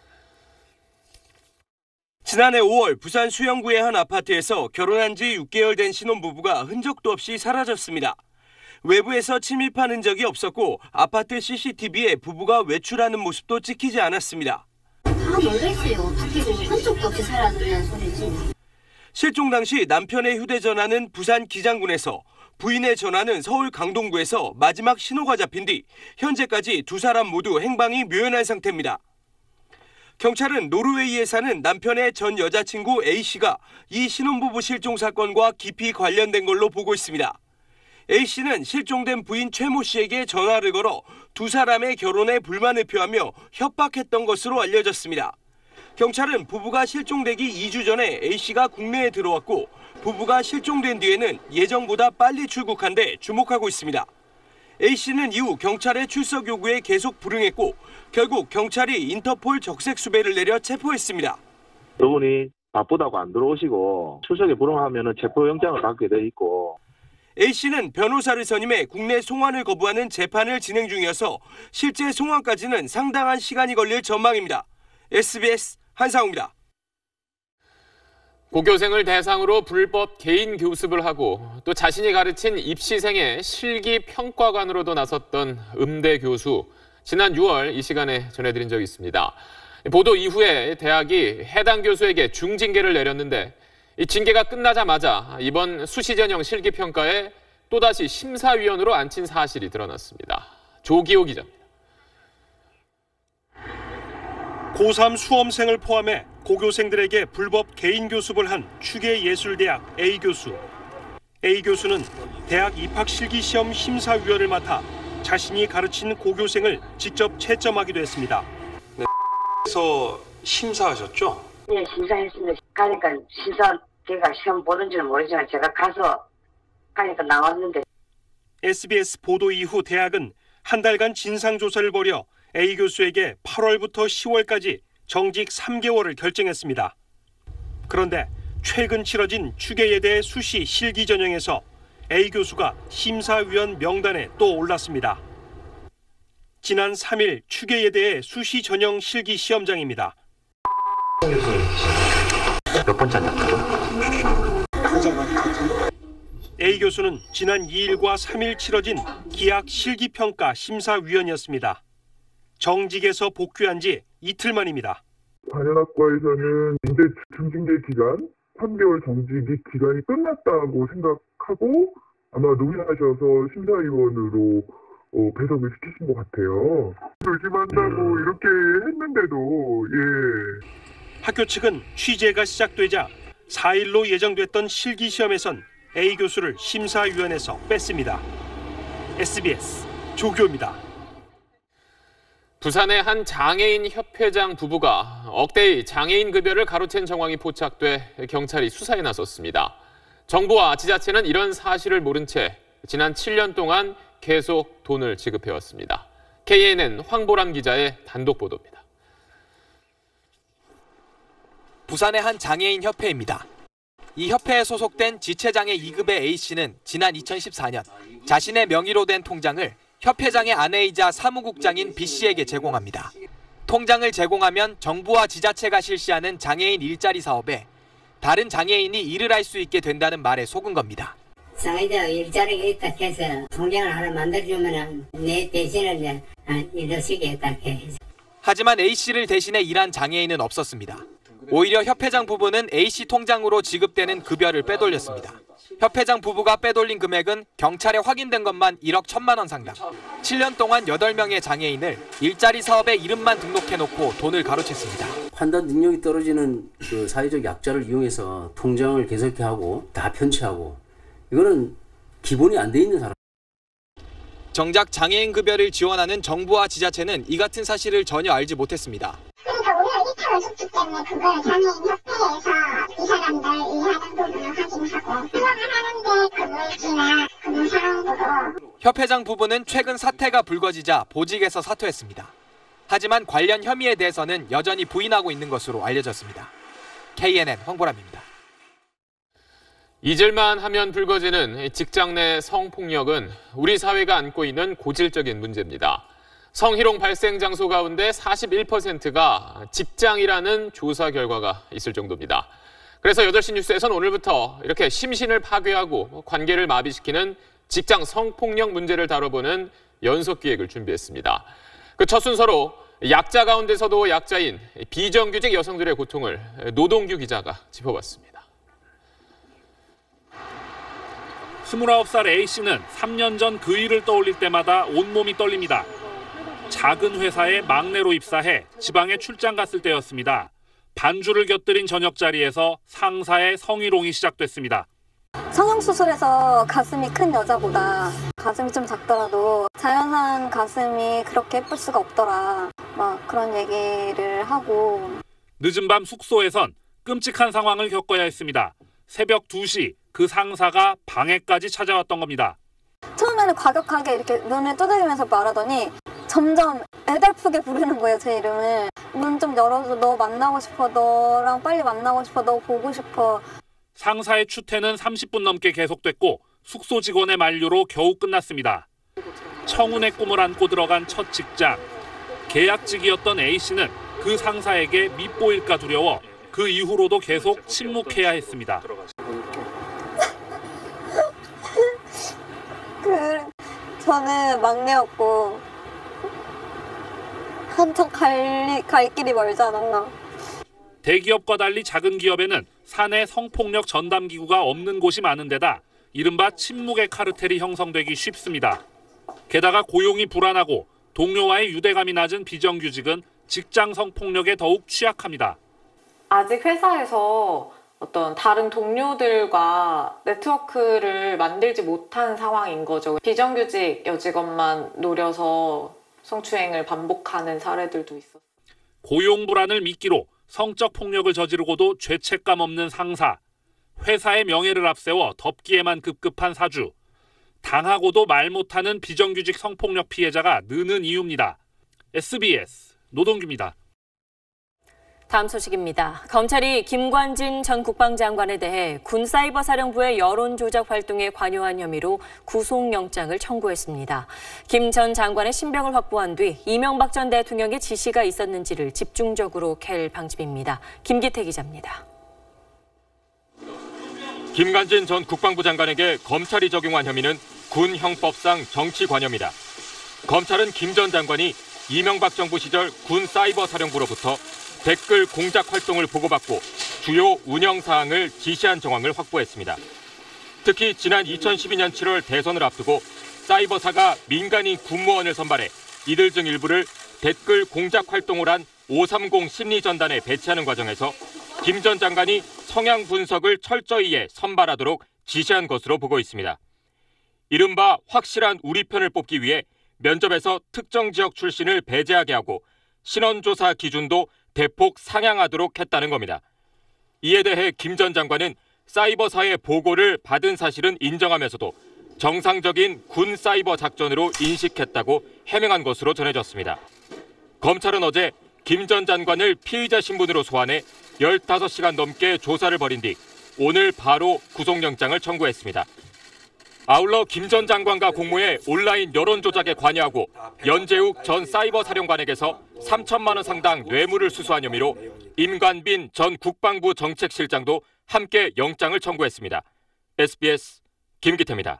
지난해 오월 부산 수영구의 한 아파트에서 결혼한 지 육 개월 된 신혼부부가 흔적도 없이 사라졌습니다. 외부에서 침입한 흔적이 없었고 아파트 씨씨티비에 부부가 외출하는 모습도 찍히지 않았습니다. 다 놀랬어요. 어떻게 흔적도 없이 사라졌냐는 소리지. 실종 당시 남편의 휴대전화는 부산 기장군에서, 부인의 전화는 서울 강동구에서 마지막 신호가 잡힌 뒤 현재까지 두 사람 모두 행방이 묘연한 상태입니다. 경찰은 노르웨이에 사는 남편의 전 여자친구 A씨가 이 신혼부부 실종 사건과 깊이 관련된 걸로 보고 있습니다. A씨는 실종된 부인 최모 씨에게 전화를 걸어 두 사람의 결혼에 불만을 표하며 협박했던 것으로 알려졌습니다. 경찰은 부부가 실종되기 이 주 전에 A씨가 국내에 들어왔고 부부가 실종된 뒤에는 예정보다 빨리 출국한 데 주목하고 있습니다. A씨는 이후 경찰의 출석 요구에 계속 불응했고 결국 경찰이 인터폴 적색 수배를 내려 체포했습니다. 그분이 바쁘다고 안 들어오시고 출석에 불응하면 체포영장을 받게 돼 있고. A씨는 변호사를 선임해 국내 송환을 거부하는 재판을 진행 중이어서 실제 송환까지는 상당한 시간이 걸릴 전망입니다. 에스비에스 한상우입니다. 고교생을 대상으로 불법 개인 교습을 하고 또 자신이 가르친 입시생의 실기 평가관으로도 나섰던 음대 교수. 지난 유월 이 시간에 전해드린 적이 있습니다. 보도 이후에 대학이 해당 교수에게 중징계를 내렸는데 이 징계가 끝나자마자 이번 수시 전형 실기 평가에 또다시 심사위원으로 앉힌 사실이 드러났습니다. 조기호 기자입니다. 고삼 수험생을 포함해 고교생들에게 불법 개인 교습을 한 추계예술대학 A 교수. A 교수는 대학 입학 실기 시험 심사위원을 맡아 자신이 가르친 고교생을 직접 채점하기도 했습니다. 네, 그래서 심사하셨죠? 네, 심사했습니다. 가니까 심사 제가 시험 보는지는 모르지만 제가 가서 가니까 나왔는데. 에스비에스 보도 이후 대학은 한 달간 진상조사를 벌여 A 교수에게 팔월부터 시월까지 정직 삼 개월을 결정했습니다. 그런데 최근 치러진 추계예대 수시 실기 전형에서 A 교수가 심사위원 명단에 또 올랐습니다. 지난 삼 일 추계예대의 수시 전형 실기 시험장입니다. 몇 번째 앉았다고요? A 교수는 지난 이 일과 삼 일 치러진 기악 실기평가 심사위원이었습니다. 정직에서 복귀한 지 이틀 만입니다. 단연학과에서는 이제 중징계 기간 삼 개월 정직이 기간이 끝났다고 생각하고 아마 노민하셔서 심사위원으로 어, 배석을 시키신 것 같아요. 조심한다고 음. 이렇게 했는데도 예. 학교 측은 취재가 시작되자 사 일로 예정됐던 실기시험에선 A 교수를 심사위원회에서 뺐습니다. 에스비에스 조교입니다. 부산의 한 장애인 협회장 부부가 억대의 장애인 급여를 가로챈 정황이 포착돼 경찰이 수사에 나섰습니다. 정부와 지자체는 이런 사실을 모른 채 지난 칠 년 동안 계속 돈을 지급해왔습니다. 케이엔엔 황보람 기자의 단독 보도입니다. 부산의 한 장애인 협회입니다. 이 협회에 소속된 지체장애 이 급의 A씨는 지난 이천십사 년 자신의 명의로 된 통장을 협회장의 아내이자 사무국장인 B씨에게 제공합니다. 통장을 제공하면 정부와 지자체가 실시하는 장애인 일자리 사업에 다른 장애인이 일을 할 수 있게 된다는 말에 속은 겁니다. 장애자 일자리가 있다 해서 통장을 하나 만들어주면 내 대신을 일을 시키겠다 해서. 하지만 A씨를 대신해 일한 장애인은 없었습니다. 오히려 협회장 부부는 A씨 통장으로 지급되는 급여를 빼돌렸습니다. 협회장 부부가 빼돌린 금액은 경찰에 확인된 것만 일억 천만 원 상당. 칠 년 동안 여덟 명의 장애인을 일자리 사업에 이름만 등록해놓고 돈을 가로챘습니다. 판단 능력이 떨어지는 그 사회적 약자를 이용해서 통장을 개설케 하고 다 편취하고 이거는 기본이 안 돼 있는 사람. 정작 장애인 급여를 지원하는 정부와 지자체는 이 같은 사실을 전혀 알지 못했습니다. 그러니까 우리가 이탈을 줬기 때문에 그걸 장애인협회에서 이 사람들 이해하는 부분을 확인하고 수강을 하는데 근무일지나 근무 상황도 협회장 부부는 최근 사태가 불거지자 보직에서 사퇴했습니다. 하지만 관련 혐의에 대해서는 여전히 부인하고 있는 것으로 알려졌습니다. 케이엔엔 황보람입니다. 잊을만 하면 불거지는 직장 내 성폭력은 우리 사회가 안고 있는 고질적인 문제입니다. 성희롱 발생 장소 가운데 사십일 퍼센트가 직장이라는 조사 결과가 있을 정도입니다. 그래서 여덟 시 뉴스에서는 오늘부터 이렇게 심신을 파괴하고 관계를 마비시키는 직장 성폭력 문제를 다뤄보는 연속 기획을 준비했습니다. 그 첫 순서로 약자 가운데서도 약자인 비정규직 여성들의 고통을 노동규 기자가 짚어봤습니다. 스물아홉 살 A씨는 삼 년 전 그 일을 떠올릴 때마다 온몸이 떨립니다. 작은 회사에 막내로 입사해 지방에 출장 갔을 때였습니다. 반주를 곁들인 저녁 자리에서 상사의 성희롱이 시작됐습니다. 성형수술해서 가슴이 큰 여자보다 가슴이 좀 작더라도 자연한 가슴이 그렇게 예쁠 수가 없더라. 막 그런 얘기를 하고. 늦은 밤 숙소에선 끔찍한 상황을 겪어야 했습니다. 새벽 두 시 그 상사가 방에까지 찾아왔던 겁니다. 처음에는 과격하게 이렇게 눈을 두드리면서 말하더니 점점 애달프게 부르는 거예요, 제 이름을. 문 좀 열어줘, 너 만나고 싶어, 너랑 빨리 만나고 싶어, 너 보고 싶어. 상사의 추태는 삼십 분 넘게 계속됐고 숙소 직원의 만류로 겨우 끝났습니다. 청운의 꿈을 안고 들어간 첫 직장. 계약직이었던 A씨는 그 상사에게 밉보일까 두려워 그 이후로도 계속 침묵해야 했습니다. 그 저는 막내였고 한참 갈, 갈 길이 멀잖아. 대기업과 달리 작은 기업에는 사내 성폭력 전담 기구가 없는 곳이 많은 데다 이른바 침묵의 카르텔이 형성되기 쉽습니다. 게다가 고용이 불안하고 동료와의 유대감이 낮은 비정규직은 직장 성폭력에 더욱 취약합니다. 아직 회사에서 어떤 다른 동료들과 네트워크를 만들지 못한 상황인 거죠. 비정규직 여직원만 노려서 성추행을 반복하는 사례들도 있었어요. 고용 불안을 미끼로 성적 폭력을 저지르고도 죄책감 없는 상사. 회사의 명예를 앞세워 덮기에만 급급한 사주. 당하고도 말 못하는 비정규직 성폭력 피해자가 느는 이유입니다. 에스비에스 노동규입니다. 다음 소식입니다. 검찰이 김관진 전 국방장관에 대해 군사이버사령부의 여론조작 활동에 관여한 혐의로 구속영장을 청구했습니다. 김 전 장관의 신병을 확보한 뒤 이명박 전 대통령의 지시가 있었는지를 집중적으로 캘 방침입니다. 김기태 기자입니다. 김관진 전 국방부 장관에게 검찰이 적용한 혐의는 군형법상 정치관여입니다. 검찰은 김 전 장관이 이명박 정부 시절 군사이버사령부로부터 댓글 공작 활동을 보고받고 주요 운영 사항을 지시한 정황을 확보했습니다. 특히 지난 이천십이 년 칠월 대선을 앞두고 사이버사가 민간인 군무원을 선발해 이들 중 일부를 댓글 공작 활동을 한 오삼공 심리전단에 배치하는 과정에서 김 전 장관이 성향 분석을 철저히 해 선발하도록 지시한 것으로 보고 있습니다. 이른바 확실한 우리 편을 뽑기 위해 면접에서 특정 지역 출신을 배제하게 하고 신원조사 기준도 대폭 상향하도록 했다는 겁니다. 이에 대해 김 전 장관은 사이버사의 보고를 받은 사실은 인정하면서도 정상적인 군 사이버 작전으로 인식했다고 해명한 것으로 전해졌습니다. 검찰은 어제 김 전 장관을 피의자 신분으로 소환해 열다섯 시간 넘게 조사를 벌인 뒤 오늘 바로 구속영장을 청구했습니다. 아울러 김 전 장관과 공모해 온라인 여론조작에 관여하고 연재욱 전 사이버사령관에게서 삼천만 원 상당 뇌물을 수수한 혐의로 임관빈 전 국방부 정책실장도 함께 영장을 청구했습니다. 에스비에스 김기태입니다.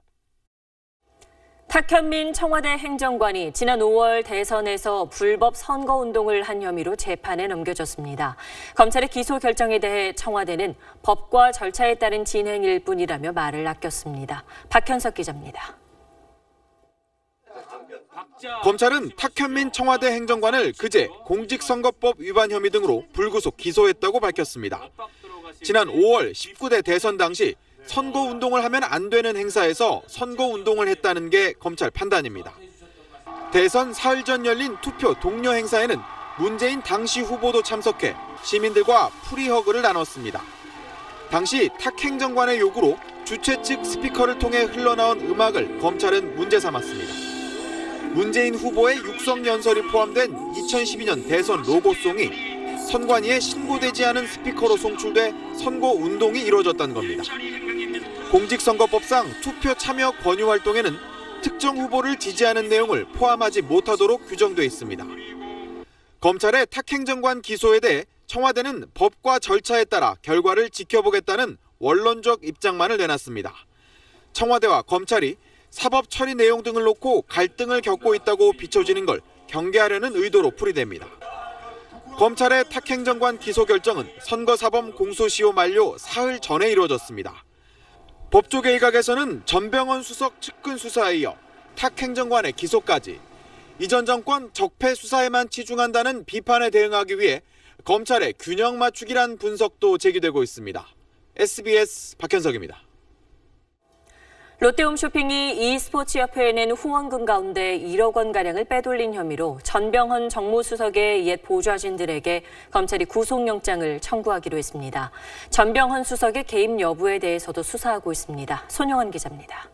탁현민 청와대 행정관이 지난 오월 대선에서 불법 선거운동을 한 혐의로 재판에 넘겨졌습니다. 검찰의 기소 결정에 대해 청와대는 법과 절차에 따른 진행일 뿐이라며 말을 아꼈습니다. 박현석 기자입니다. 검찰은 탁현민 청와대 행정관을 그제 공직선거법 위반 혐의 등으로 불구속 기소했다고 밝혔습니다. 지난 오월 십구 대 대선 당시 선거운동을 하면 안 되는 행사에서 선거운동을 했다는 게 검찰 판단입니다. 대선 사흘 전 열린 투표 독려 행사에는 문재인 당시 후보도 참석해 시민들과 프리허그를 나눴습니다. 당시 탁 행정관의 요구로 주최 측 스피커를 통해 흘러나온 음악을 검찰은 문제 삼았습니다. 문재인 후보의 육성 연설이 포함된 이천십이 년 대선 로고송이 선관위에 신고되지 않은 스피커로 송출돼 선거운동이 이루어졌다는 겁니다. 공직선거법상 투표 참여 권유 활동에는 특정 후보를 지지하는 내용을 포함하지 못하도록 규정돼 있습니다. 검찰의 탁 행정관 기소에 대해 청와대는 법과 절차에 따라 결과를 지켜보겠다는 원론적 입장만을 내놨습니다. 청와대와 검찰이 사법 처리 내용 등을 놓고 갈등을 겪고 있다고 비춰지는 걸 경계하려는 의도로 풀이됩니다. 검찰의 탁 행정관 기소 결정은 선거사범 공소시효 만료 사흘 전에 이루어졌습니다. 법조계 일각에서는 전병헌 수석 측근 수사에 이어 탁 행정관의 기소까지 이전 정권 적폐 수사에만 치중한다는 비판에 대응하기 위해 검찰의 균형 맞추기란 분석도 제기되고 있습니다. 에스비에스 박현석입니다. 롯데홈쇼핑이 e스포츠협회에 낸 후원금 가운데 일억 원가량을 빼돌린 혐의로 전병헌 정무수석의 옛 보좌진들에게 검찰이 구속영장을 청구하기로 했습니다. 전병헌 수석의 개입 여부에 대해서도 수사하고 있습니다. 손영환 기자입니다.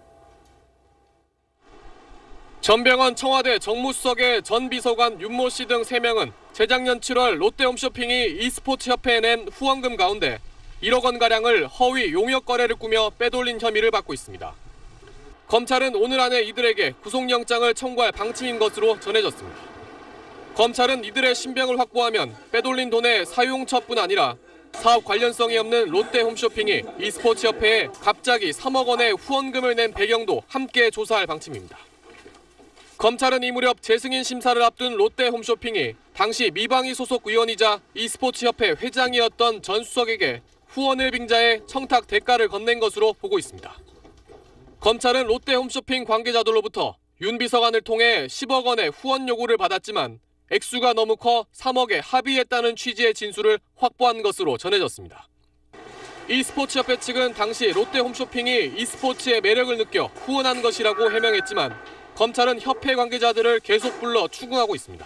전병헌 청와대 정무수석의 전 비서관 윤모 씨 등 세 명은 재작년 칠월 롯데홈쇼핑이 e스포츠협회에 낸 후원금 가운데 일억 원가량을 허위 용역 거래를 꾸며 빼돌린 혐의를 받고 있습니다. 검찰은 오늘 안에 이들에게 구속영장을 청구할 방침인 것으로 전해졌습니다. 검찰은 이들의 신병을 확보하면 빼돌린 돈의 사용처뿐 아니라 사업 관련성이 없는 롯데홈쇼핑이 e스포츠협회에 갑자기 삼억 원의 후원금을 낸 배경도 함께 조사할 방침입니다. 검찰은 이 무렵 재승인 심사를 앞둔 롯데홈쇼핑이 당시 미방위 소속 의원이자 e스포츠협회 회장이었던 전 수석에게 후원을 빙자해 청탁 대가를 건넨 것으로 보고 있습니다. 검찰은 롯데홈쇼핑 관계자들로부터 윤 비서관을 통해 십억 원의 후원 요구를 받았지만 액수가 너무 커 삼억에 합의했다는 취지의 진술을 확보한 것으로 전해졌습니다. e스포츠협회 측은 당시 롯데홈쇼핑이 e스포츠의 매력을 느껴 후원한 것이라고 해명했지만 검찰은 협회 관계자들을 계속 불러 추궁하고 있습니다.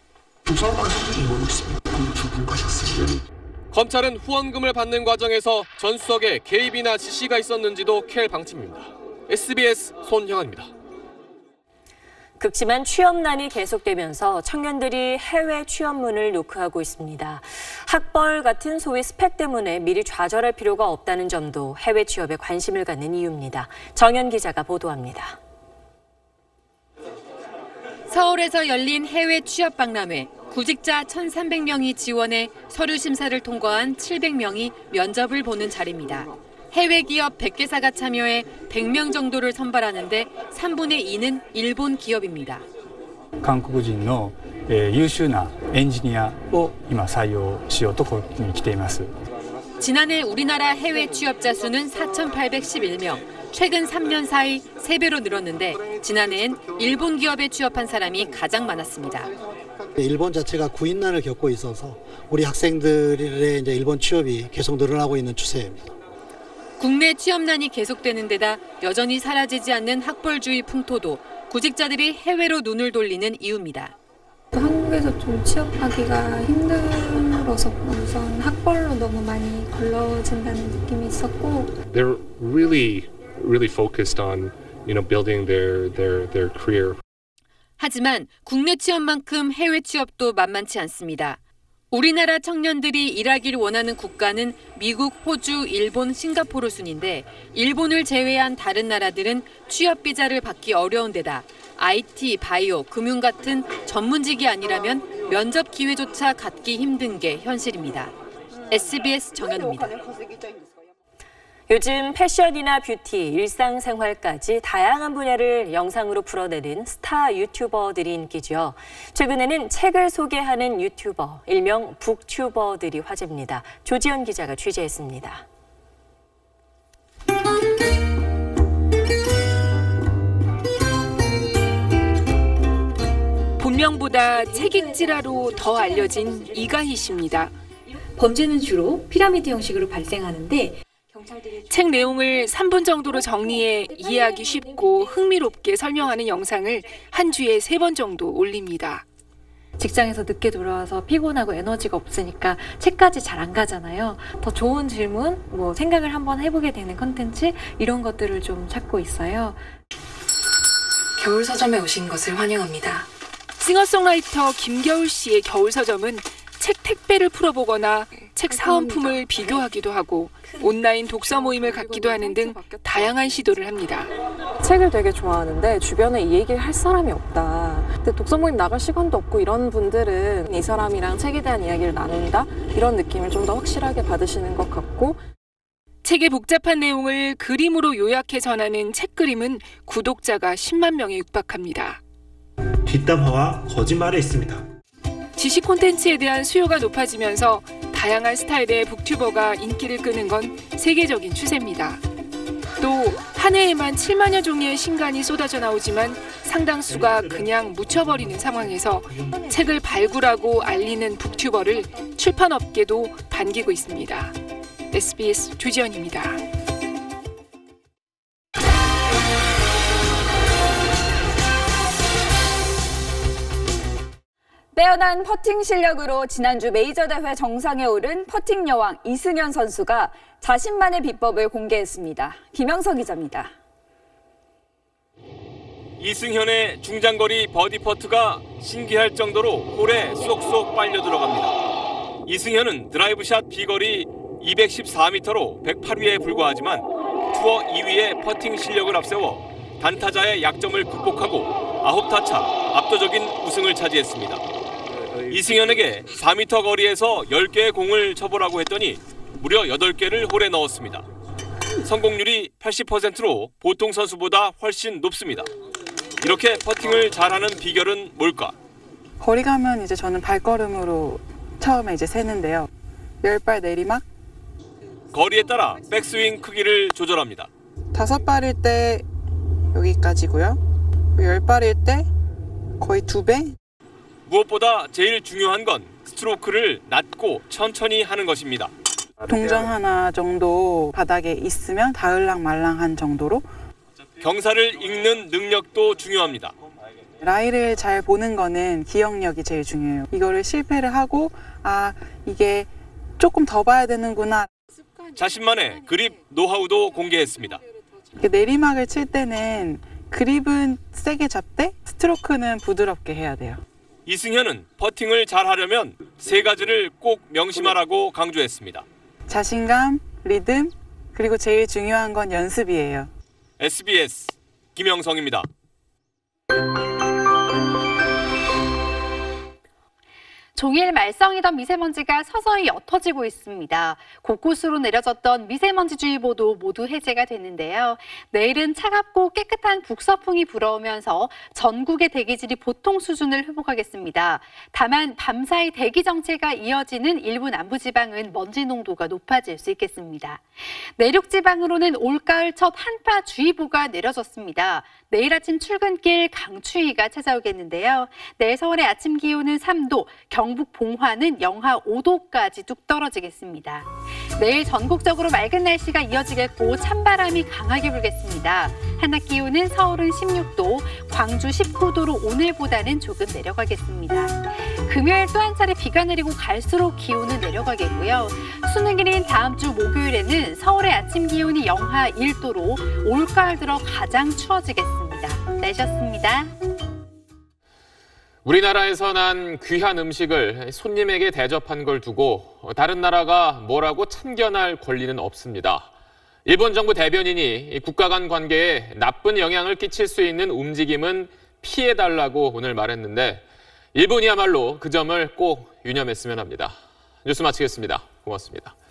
검찰은 후원금을 받는 과정에서 전 수석의 개입이나 지시가 있었는지도 캘 방침입니다. 에스비에스 손형환입니다. 극심한 취업난이 계속되면서 청년들이 해외 취업문을 노크하고 있습니다. 학벌 같은 소위 스펙 때문에 미리 좌절할 필요가 없다는 점도 해외 취업에 관심을 갖는 이유입니다. 정연 기자가 보도합니다. 서울에서 열린 해외 취업 박람회. 구직자 천삼백 명이 지원해 서류 심사를 통과한 칠백 명이 면접을 보는 자리입니다. 해외 기업 백 개사가 참여해 백 명 정도를 선발하는데 삼분의 이는 일본 기업입니다. 韓国人の優秀なエンジニアを今採用しようとここに来ています。 지난해 우리나라 해외 취업자 수는 사천팔백십일 명. 최근 삼 년 사이 세 배로 늘었는데 지난해엔 일본 기업에 취업한 사람이 가장 많았습니다. 일본 자체가 구인난을 겪고 있어서 우리 학생들의 이제 일본 취업이 계속 늘어나고 있는 추세입니다. 국내 취업난이 계속되는 데다 여전히 사라지지 않는 학벌주의 풍토도 구직자들이 해외로 눈을 돌리는 이유입니다. 한국에서 좀 취업하기가 힘들어서 우선 학벌로 너무 많이 걸러진다는 느낌이 있었고. They're really, really focused on, you know, building their their their career. 하지만 국내 취업만큼 해외 취업도 만만치 않습니다. 우리나라 청년들이 일하길 원하는 국가는 미국, 호주, 일본, 싱가포르 순인데 일본을 제외한 다른 나라들은 취업 비자를 받기 어려운 데다 아이티, 바이오, 금융 같은 전문직이 아니라면 면접 기회조차 갖기 힘든 게 현실입니다. 에스비에스 정연입니다. 요즘 패션이나 뷰티, 일상생활까지 다양한 분야를 영상으로 풀어내는 스타 유튜버들이 인기죠. 최근에는 책을 소개하는 유튜버, 일명 북튜버들이 화제입니다. 조지연 기자가 취재했습니다. 본명보다 책 읽지라로 더 알려진 이가희 씨입니다. 범죄는 주로 피라미드 형식으로 발생하는데 책 내용을 삼 분 정도로 정리해 이해하기 쉽고 흥미롭게 설명하는 영상을 한 주에 세 번 정도 올립니다. 직장에서 늦게 돌아와서 피곤하고 에너지가 없으니까 책까지 잘 안 가잖아요. 더 좋은 질문, 뭐 생각을 한번 해보게 되는 컨텐츠 이런 것들을 좀 찾고 있어요. 겨울 서점에 오신 것을 환영합니다. 싱어송라이터 김겨울 씨의 겨울 서점은 책 택배를 풀어보거나 책 사은품을 비교하기도 하고 온라인 독서 모임을 갖기도 하는 등 다양한 시도를 합니다. 책을 되게 좋아하는데 주변에 이 얘기를 할 사람이 없다. 근데 독서 모임 나갈 시간도 없고 이런 분들은 이 사람이랑 책에 대한 이야기를 나눈다? 이런 느낌을 좀 더 확실하게 받으시는 것 같고 책의 복잡한 내용을 그림으로 요약해 전하는 책그림은 구독자가 십만 명에 육박합니다. 뒷담화와 거짓말에 있습니다. 지식 콘텐츠에 대한 수요가 높아지면서 다양한 스타일의 북튜버가 인기를 끄는 건 세계적인 추세입니다. 또 한 해에만 칠만여 종의 신간이 쏟아져 나오지만 상당수가 그냥 묻혀버리는 상황에서 책을 발굴하고 알리는 북튜버를 출판업계도 반기고 있습니다. 에스비에스 조지연입니다. 빼어난 퍼팅 실력으로 지난주 메이저 대회 정상에 오른 퍼팅 여왕 이승현 선수가 자신만의 비법을 공개했습니다. 김영석 기자입니다. 이승현의 중장거리 버디 퍼트가 신기할 정도로 홀에 쏙쏙 빨려 들어갑니다. 이승현은 드라이브샷 비거리 이백십사 미터로 백팔 위에 불과하지만 투어 이 위의 퍼팅 실력을 앞세워 단타자의 약점을 극복하고 아홉 타차 압도적인 우승을 차지했습니다. 이승현에게 사 미터 거리에서 열 개의 공을 쳐보라고 했더니 무려 여덟 개를 홀에 넣었습니다. 성공률이 팔십 퍼센트로 보통 선수보다 훨씬 높습니다. 이렇게 퍼팅을 잘하는 비결은 뭘까? 거리 가면 이제 저는 발걸음으로 처음에 이제 세는데요. 열 발 내리막. 거리에 따라 백스윙 크기를 조절합니다. 다섯 발일 때 여기까지고요. 열 발일 때 거의 두 배. 무엇보다 제일 중요한 건 스트로크를 낮고 천천히 하는 것입니다. 동전 하나 정도 바닥에 있으면 닿을랑 말랑한 정도로. 경사를 읽는 능력도 중요합니다. 라이를 잘 보는 거는 기억력이 제일 중요해요. 이거를 실패를 하고 아 이게 조금 더 봐야 되는구나. 자신만의 그립 노하우도 공개했습니다. 내리막을 칠 때는 그립은 세게 잡되 스트로크는 부드럽게 해야 돼요. 이승현은 퍼팅을 잘하려면 세 가지를 꼭 명심하라고 강조했습니다. 자신감, 리듬, 그리고 제일 중요한 건 연습이에요. 에스비에스 김영성입니다. 종일 말썽이던 미세먼지가 서서히 옅어지고 있습니다. 곳곳으로 내려졌던 미세먼지주의보도 모두 해제가 됐는데요. 내일은 차갑고 깨끗한 북서풍이 불어오면서 전국의 대기질이 보통 수준을 회복하겠습니다. 다만 밤사이 대기 정체가 이어지는 일부 남부지방은 먼지 농도가 높아질 수 있겠습니다. 내륙지방으로는 올가을 첫 한파주의보가 내려졌습니다. 내일 아침 출근길 강추위가 찾아오겠는데요. 내일 서울의 아침 기온은 삼 도, 경북 봉화는 영하 오 도까지 뚝 떨어지겠습니다. 내일 전국적으로 맑은 날씨가 이어지겠고 찬바람이 강하게 불겠습니다. 한낮 기온은 서울은 십육 도, 광주 십구 도로 오늘보다는 조금 내려가겠습니다. 금요일 또 한 차례 비가 내리고 갈수록 기온은 내려가겠고요. 수능일인 다음 주 목요일에는 서울의 아침 기온이 영하 일 도로 올가을 들어 가장 추워지겠습니다. 날씨였습니다. 우리나라에서 난 귀한 음식을 손님에게 대접한 걸 두고 다른 나라가 뭐라고 참견할 권리는 없습니다. 일본 정부 대변인이 국가 간 관계에 나쁜 영향을 끼칠 수 있는 움직임은 피해달라고 오늘 말했는데 일본이야말로 그 점을 꼭 유념했으면 합니다. 뉴스 마치겠습니다. 고맙습니다.